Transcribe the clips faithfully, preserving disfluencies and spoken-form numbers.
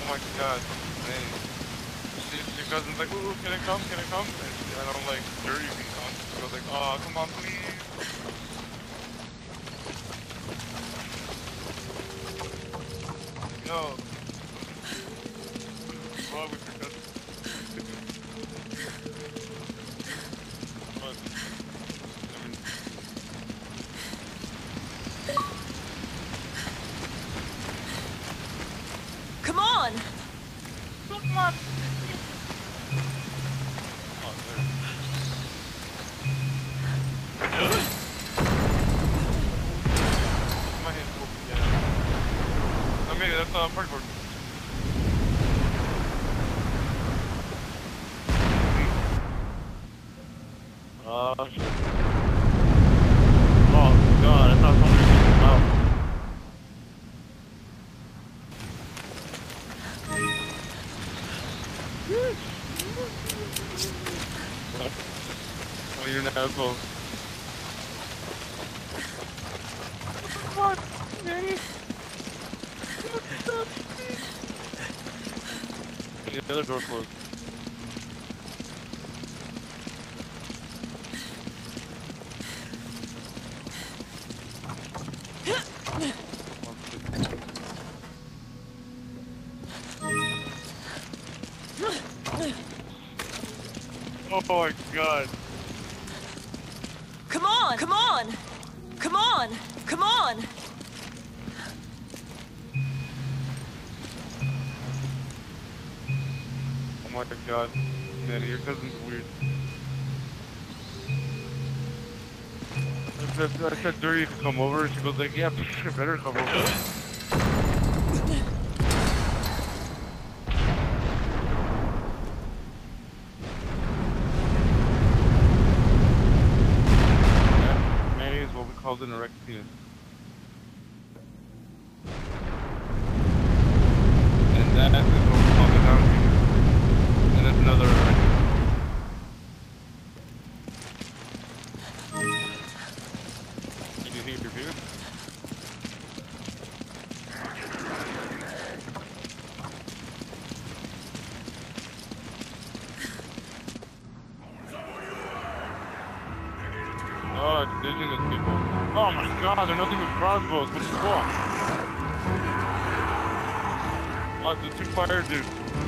my god. Man. She, your cousin's like, ooh, can I come? Can I come? And, she, and I'm like, sure you can come. She goes like, oh, come on, please. Yo. What's wrong with your cousin? What? I mean... Come on! Come on! Oh, there. My hand's open, yeah. I made it, that's uh, party board. Oh, shit. Oh, God, I thought somebody was out. Oh, you're an asshole. What? Manny? The other door closed. Oh my god. Come on! Come on! Come on! Come on! Oh my god. Manny, your cousin's weird. I said, I said Dirty to come over, and she goes like, yeah, you better come over. Called an erect penis. And that is what we call the down penis. And that's another erect penis. Did you think your penis? Oh, it's indigenous people. Oh my god, they're nothing but crossbows. What the fuck? Oh, it's the two fire dudes.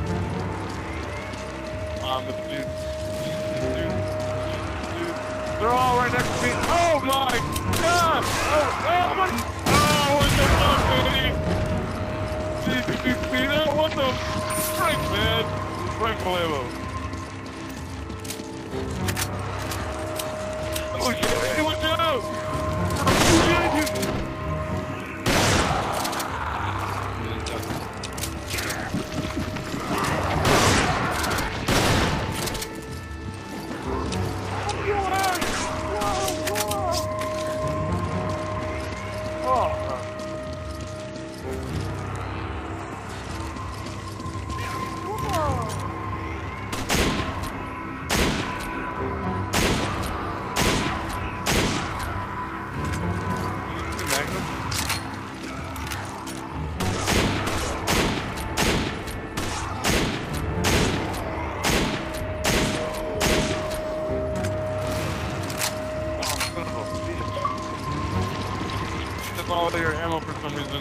Um, the dude. Dude. Dude. They're all right next to me. Oh my god! Oh, oh, what? Oh, what the fuck, baby? Did you see that? What the frick, man? Rifle ammo. Oh shit, hey, watch out! All your ammo for some reason.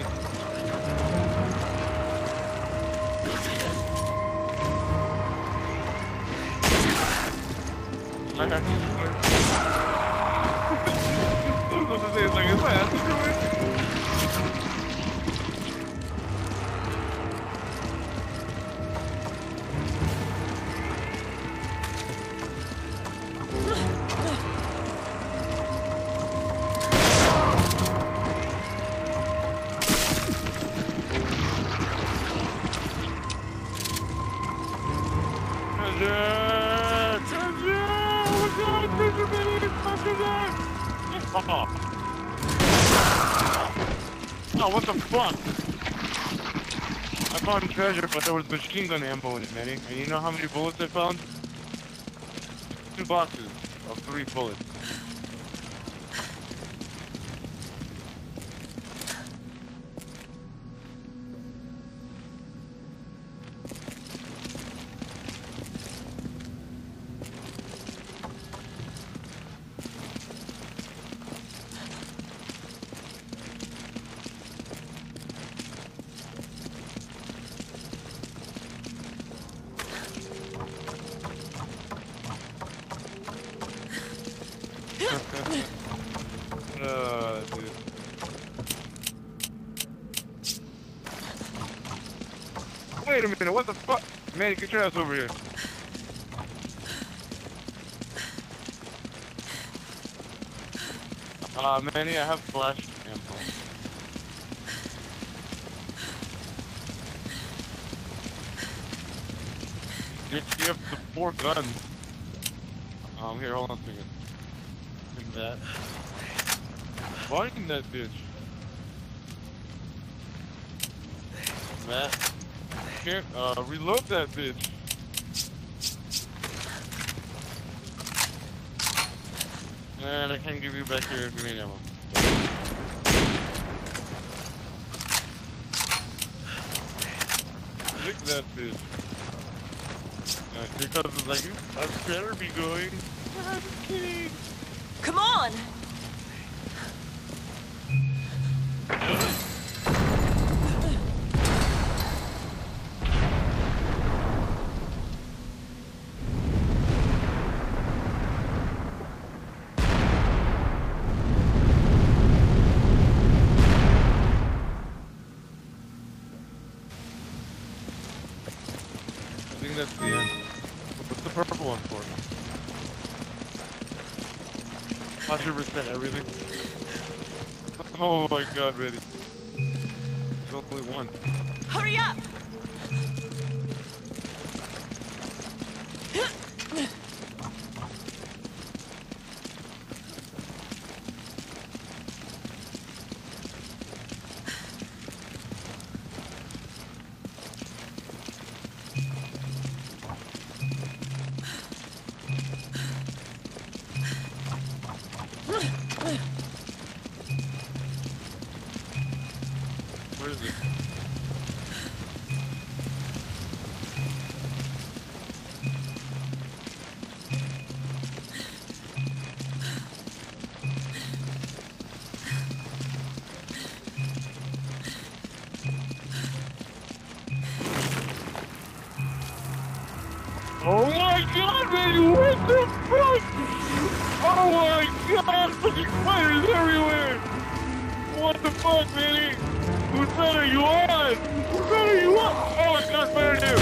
I was supposed to say, it's like, is my ass doing? Oh, what the fuck? I found treasure, but there was machine gun ammo in it, Manny. And you know how many bullets I found? Two boxes of three bullets. Wait a minute, what the fuck? Man, get your ass over here. Uh, Manny, I have flash ammo. You you have the four guns. Um, here, hold on a second. In that. Find that bitch. Matt. Can't, uh, reload that bitch. And I can't give you back your grenade ammo. Look at that bitch. Uh, your cousin's like, I better be going. I'm kidding. Come on! I think that's the end. What's the purple one for? one hundred percent everything. Oh my god, ready. There's only one. Hurry up! Where is it? Oh my god, man, what the fuck? Oh my god, fucking spiders everywhere! What the fuck, Manny? Whose side are you on? Whose side are you on? Oh, it's got better too!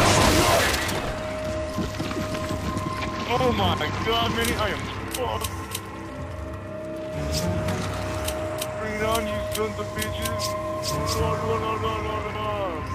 Oh my god, Manny, I am fucked. Bring it on, you sons of bitches. No, no, no, no, no, no.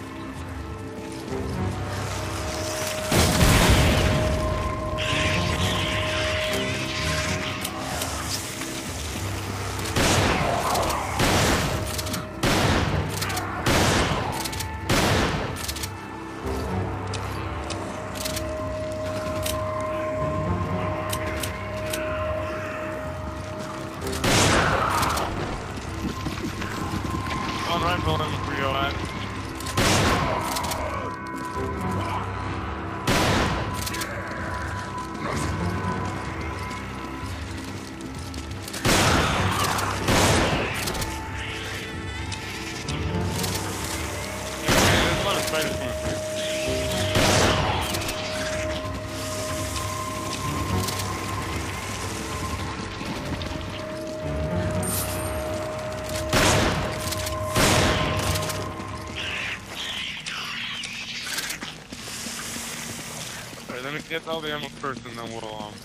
On rifle and three oh nine. There's a lot of spiders coming through. Alright, let me get all the ammo first and then we'll, um...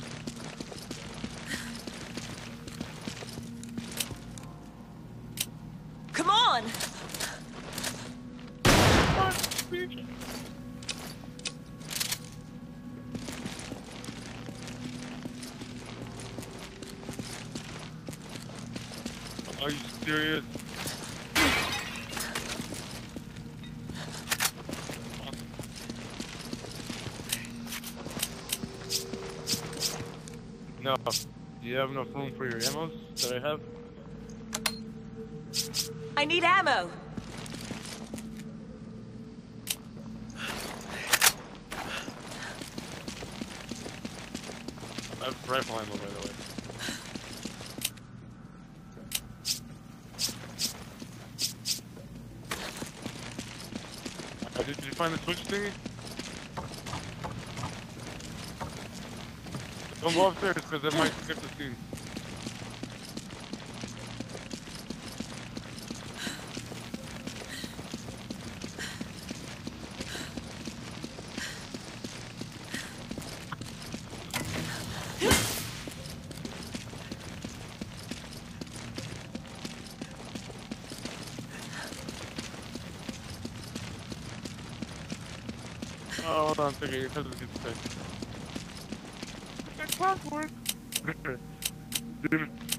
Come on! Are you serious? No. Do you have enough room for your ammos that I have? I need ammo! I have rifle ammo, by the way. Uh, did you find the switch thingy? Don't go upstairs, because it might skip the scene. Oh, hold on a second. Your cousin's getting sick. It's like clockwork. Dude.